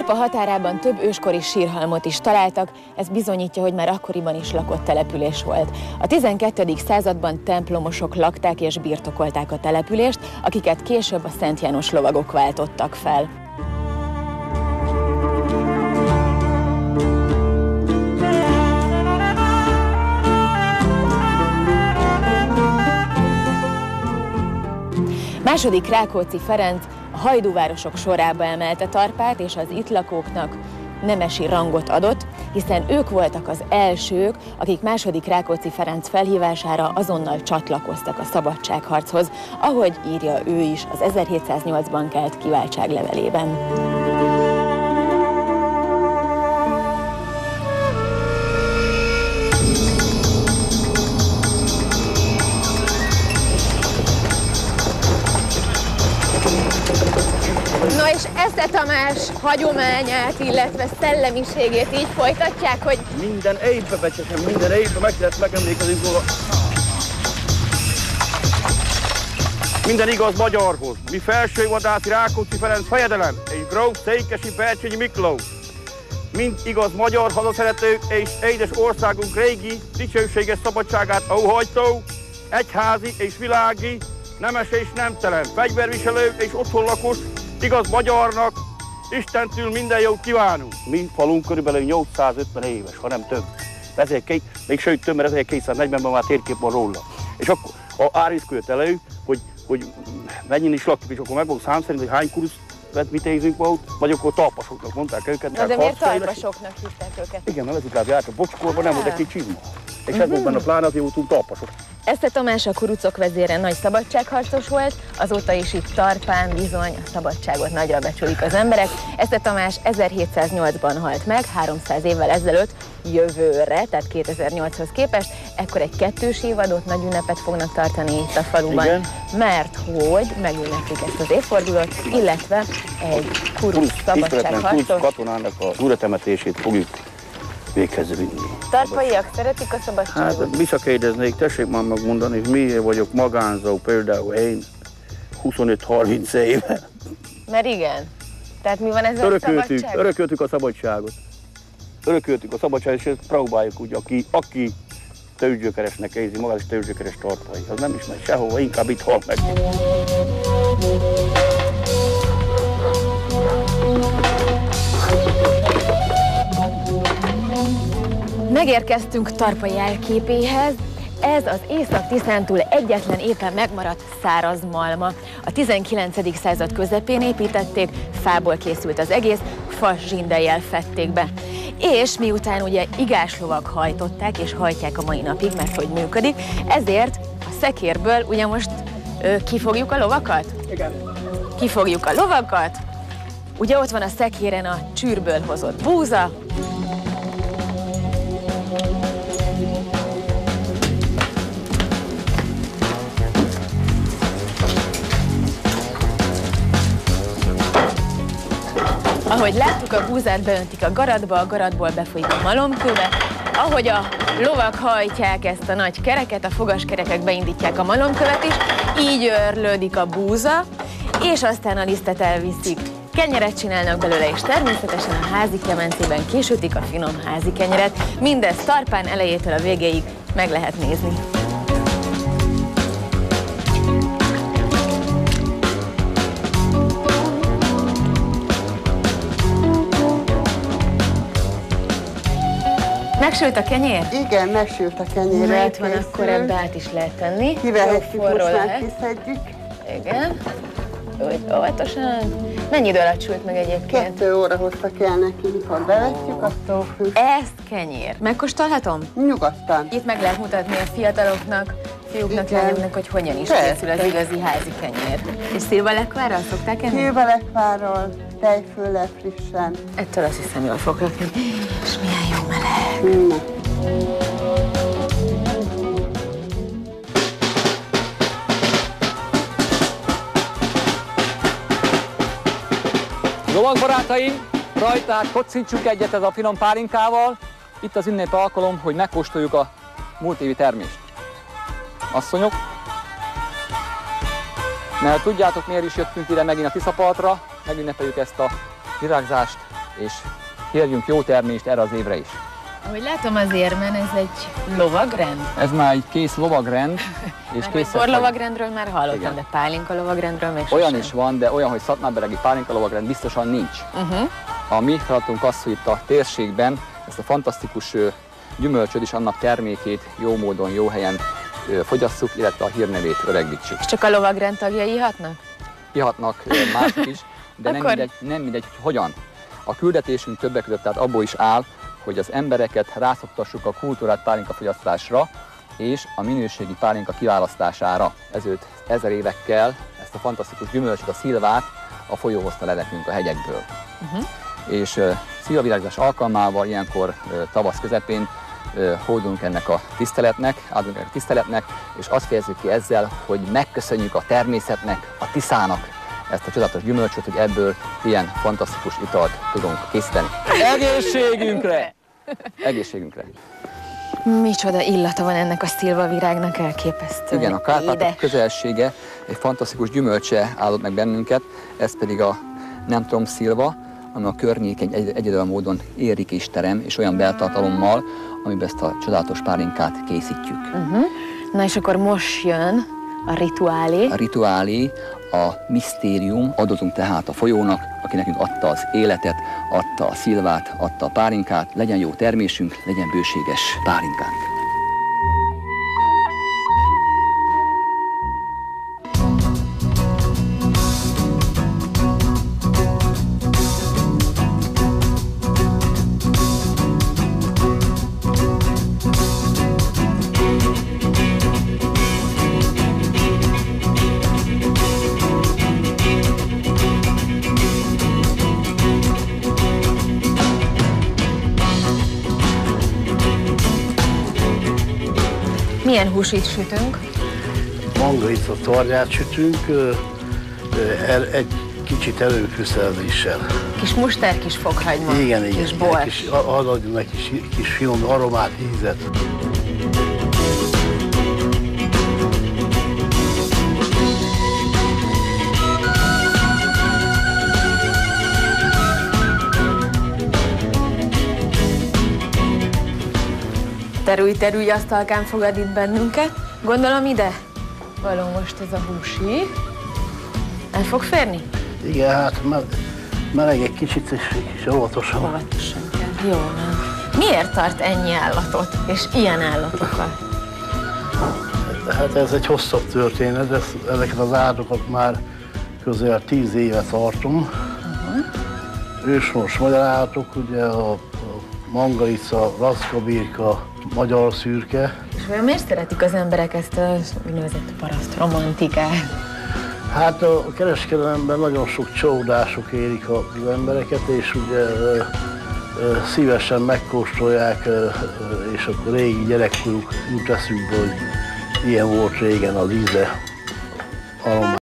Tarpa határában több őskori sírhalmot is találtak, ez bizonyítja, hogy már akkoriban is lakott település volt. A 12. században templomosok lakták és birtokolták a települést, akiket később a Szent János lovagok váltottak fel. Második Rákóczi Ferenc a hajdúvárosok sorába emelte Tarpát, és az itt lakóknak nemesi rangot adott, hiszen ők voltak az elsők, akik második Rákóczi Ferenc felhívására azonnal csatlakoztak a szabadságharchoz, ahogy írja ő is az 1708-ban kelt kiváltságlevelében. No és Eszter Tamás hagyományát, illetve szellemiségét így folytatják, hogy minden évben becsesem, minden évben meg lehet megemlékezni róla. Minden igaz magyarhoz. Mi felsővadászi Rákóczi Ferenc fejedelem és gróf Székesi Bercsényi Miklós. Mind igaz magyar hazaszeretők és édes országunk régi, dicsőséges szabadságát óhajtó, egyházi és világi, nemes és nemtelen, fegyverviselő és otthonlakos, igaz magyarnak, Istentől minden jót kívánunk. Mi falunk körülbelül 850 éves, ha nem több. Még sőt több, mert 1240-ben már térkép van róla. És akkor a árészkölt elő, hogy mennyien is lakjuk, és akkor megmondom szám szerint, hogy hány kurucot vitézünk volt, vagy akkor talpasoknak mondták őket. Na de miért talpasoknak hívták őket? Igen, mert ezután járt a bocskorban, nem volt egy kicsi. És ez volt benne a plán, azért voltunk talpasok. Eszter Tamás a kurucok vezére nagy szabadságharcos volt, azóta is itt Tarpán bizony a szabadságot nagyra becsülik az emberek. Eszter Tamás 1708-ban halt meg, 300 évvel ezelőtt, jövőre, tehát 2008-hoz képest, ekkor egy kettős évadot, nagy ünnepet fognak tartani itt a faluban, igen, mert hogy megünneplik ezt az évfordulót, illetve egy kuruc szabadságharcos katonának a újratemetését fogjuk véghez vinni. Tarpaiak szeretik a szabadságot? Hát visszakérdeznék, tessék már megmondani, hogy miért vagyok magánzó, például én 25-30 éve. Mert igen. Tehát mi van ezzel a szabadság? Örököltük a szabadságot. Örököltük a szabadságot, és ezt próbáljuk úgy, aki tőzsgyökeresnek érzi magát, és tőzsgyökeres tarpai. Az nem is megy sehova, inkább itt hal meg. Megérkeztünk Tarpa jelképéhez. Ez az Észak-Tiszántúl egyetlen éppen megmaradt száraz malma. A 19. század közepén építették, fából készült az egész, fa zsindellyel fedték be. És miután ugye igáslovak hajtották, és hajtják a mai napig, mert hogy működik, ezért a szekérből ugye most kifogjuk a lovakat? Igen. Kifogjuk a lovakat. Ugye ott van a szekéren a csűrből hozott búza, ahogy láttuk, a búzát beöntik a garatba, a garatból befolyik a malomkőbe. Ahogy a lovak hajtják ezt a nagy kereket, a fogaskerekek beindítják a malomkövet is, így őrlődik a búza, és aztán a lisztet elviszik. Kenyeret csinálnak belőle, és természetesen a házi kemencében kisütik a finom házi kenyeret. Mindezt Tarpán elejétől a végéig meg lehet nézni. Megsült a kenyér? Igen, megsült a kenyér. Na, itt van, akkor ebbe át is lehet tenni. Kivehetjük, most már kiszedjük. Igen. Úgy óvatosan. Mennyi idő alatt sült meg egyébként? 2 óra hoztak el neki, mikor bevetjük a tófűt. Ez kenyér. Megkóstolhatom? Nyugodtan. Itt meg lehet mutatni a fiataloknak, fiúknak, lányoknak, hogy hogyan is készül az igazi házi kenyér. És szilvalekvárral szokták enni? Szilvalekvárral, tejföllel frissen. Ettől azt hiszem, jól fog lakni. És milyen jó meleg. Lovagbarátaim, rajtát kocintsunk egyet ez a finom pálinkával. Itt az ünnepi alkalom, hogy megkóstoljuk a múlt évi termést. Asszonyok, mert tudjátok, miért is jöttünk ide megint a Tiszapartra, megünnepeljük ezt a virágzást, és kérjünk jó termést erre az évre is. Ahogy látom az érmen, ez egy lovagrend. Ez már egy kész lovagrend, és kész. Lovagrendről már hallottam, Igen. de pálinka lovagrendről még Olyan sosem. is van, de olyan, hogy Szatmárberegi pálinka lovagrend biztosan nincs. A mi feladatunk az, hogy itt a térségben ezt a fantasztikus gyümölcsöt és annak termékét jó módon, jó helyen fogyasszuk, illetve a hírnevét öregbítsük. És csak a lovagrend tagjai ihatnak? Ihatnak mások is, de Akkor... nem mindegy, hogy hogyan. A küldetésünk többek között tehát abból is áll, hogy az embereket rászoktassuk a kultúrát pálinkafogyasztásra és a minőségi pálinka kiválasztására. Ezért 1000 évekkel ezt a fantasztikus gyümölcsöt, a szilvát a folyó hozta le nekünk a hegyekből. És szilvavirágzás alkalmával ilyenkor tavasz közepén hódolunk ennek a tiszteletnek, áldunk ennek a tiszteletnek, és azt fejezzük ki ezzel, hogy megköszönjük a természetnek, a Tiszának ezt a csodálatos gyümölcsöt, hogy ebből ilyen fantasztikus italt tudunk készíteni. Egészségünkre! Egészségünkre! Micsoda illata van ennek a szilvavirágnak, elképesztő. Igen, a Kárpátok Édes. közelsége egy fantasztikus gyümölcse áldott meg bennünket, ez pedig a nem tudom szilva, ami a környéken egyedül módon érik és terem, és olyan beltartalommal, amiben ezt a csodálatos pálinkát készítjük. Na és akkor most jön a rituálé. A rituálé, a misztérium, adozunk tehát a folyónak, aki nekünk adta az életet, adta a szilvát, adta a pálinkát, legyen jó termésünk, legyen bőséges pálinkánk. Milyen húsit sütünk? Mangalica tornyát sütünk, egy kicsit előfűszerzéssel. Kis muster, kis fokhagyma, Igen, kis bors. adjunk neki kis finom aromát, ízet. Terülj, asztalkán fogad itt bennünket. Gondolom ide való most ez a húsi. El fog férni? Igen, hát meleg egy kicsit, és kis óvatosan. Óvatosan kell. Jó van. Miért tart ennyi állatot, és ilyen állatokat? Hát ez egy hosszabb történet, ezeket az állatokat már közel 10 éve tartom. Őshonos magyar állatok, ugye a mangalica, racskabirka, magyar szürke. És vajon miért szeretik az emberek ezt az úgynevezett paraszt romantikát? Hát a kereskedelemben nagyon sok csalódások érik az embereket, és ugye szívesen megkóstolják, és akkor régi gyerekkoruk jut eszükbe, hogy ilyen volt régen az íze, aromát.